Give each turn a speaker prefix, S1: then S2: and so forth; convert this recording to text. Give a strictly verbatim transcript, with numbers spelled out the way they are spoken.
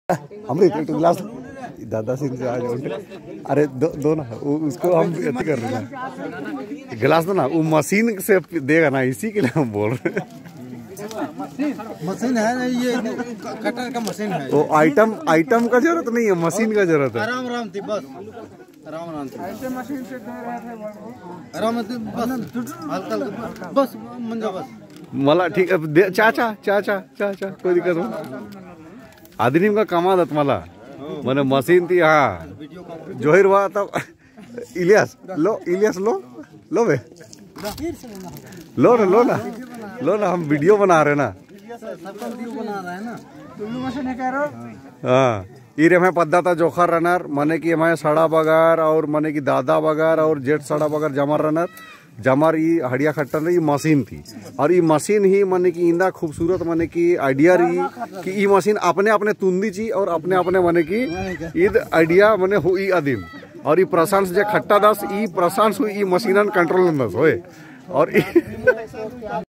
S1: अमृत एक गिलास दादा सिंह से आज अरे दो दो ना वो उसको हम अति कर रहे हैं गिलास दो ना वो मशीन से देगा ना इसी के लिए हम बोल रहे हैं।
S2: मशीन है ना ये कटर का मशीन है।
S1: वो आइटम आइटम का जरूरत नहीं है मशीन का जरूरत है।
S2: आराम आराम थी बस आराम आराम थी ऐसे मशीन से दे रहे थे आराम थी बस हल्का बस मंजा बस
S1: मला ठीक आहे चाचा चाचा चाचा कोई दिक्कत नाही आदिनीम का कमाल मला मैंने मशीन थी हाँ जोहिर हुआ तब इलियास लो इलियास लो लो बे लो ना लो ना लो ना हम वीडियो बना रहे ना हाँ ये मैं पद्धत जोखा रनर मने की हमारे सड़ा बगार और मने की दादा बगार और जेठ सड़ा बगार जमर रनर जमर ये हड़िया खट्टर ये मशीन थी और ये मशीन ही मने की इंदा खूबसूरत मने की आइडिया रही कि ये मशीन अपने अपने तुंदी ची और अपने अपने मने की ईद आइडिया मने हुई आदिम और ये प्रशांत जे खट्टा दास ये प्रशांत हुई ये मशीनन कंट्रोल दस होए और